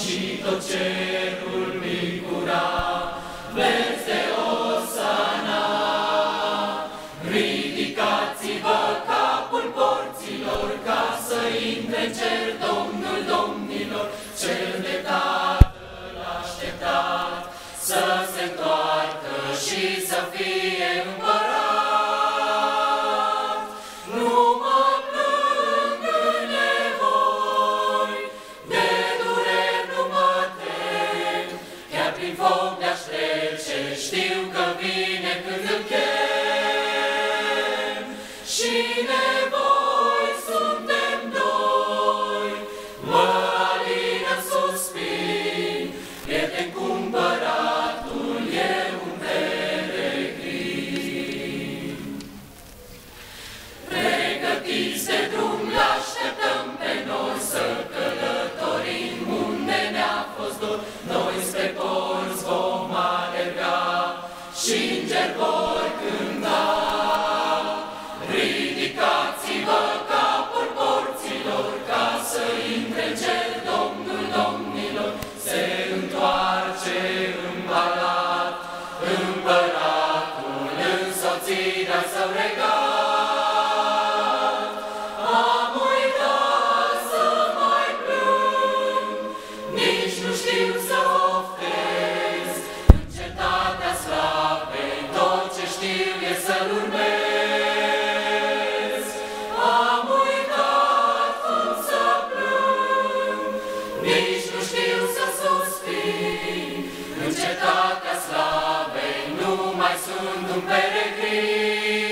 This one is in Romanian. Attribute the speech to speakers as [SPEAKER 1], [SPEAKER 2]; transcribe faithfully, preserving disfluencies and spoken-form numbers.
[SPEAKER 1] și tot cerul micura, verzi de Osana. Ridicați-vă capul porților, ca să intre în cer Domnul domnilor, cel de Tatăl așteptat, să se întoarcă și să fie împărat. Nu mă plâng în nevoi, de dureri nu mă tem, chiar prin foc de-aș trece, știu că vine când îl chem. Și nevoi suntem doi, mă alină în suspin, prieten cumpăratul e un peregrin. Pregătiți de drum, l-așteptăm pe noi să călătorim unde ne-a fost dor. Noi spre porți vom alerga și îngeri vor cânta. Ridicați-vă capul porților, ca să intre în cer Domnul domnilor, se întoarce împalat, împăratul însoțirea său regat. Am uitat să mai plâng, nici nu știu să oftez, în cetatea slavei tot ce știu e să-L urmez. Am uitat cum să plâng, nici nu știu să suspin, în cetatea slavei nu mai sunt un peregrin.